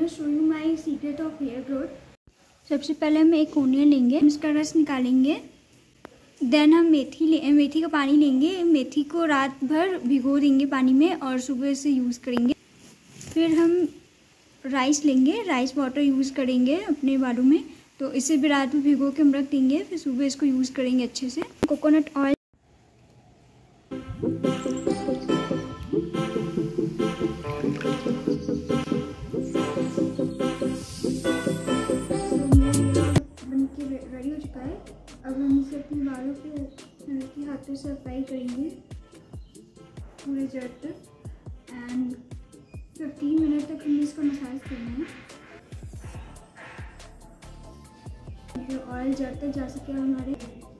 Gonna show you my secret of hair growth. सबसे पहले हम एक ओनियन लेंगे, इसका रस निकालेंगे। देन हम मेथी का पानी लेंगे। मेथी को रात भर भिगो देंगे पानी में और सुबह से यूज़ करेंगे। फिर हम राइस लेंगे, राइस वाटर यूज़ करेंगे अपने बालों में, तो इसे भी रात में भिगो के हम रख देंगे, फिर सुबह इसको यूज़ करेंगे अच्छे से। कोकोनट ऑयल, बनके रेडी हो चुका है। अब हम इसे अपने बालों पे हल्के हाथों से अप्लाई करेंगे पूरे जड़ तक एंड 15 मिनट तक हमें इसको मसाज करना है। जो ऑयल जड़ तक जा सके हमारे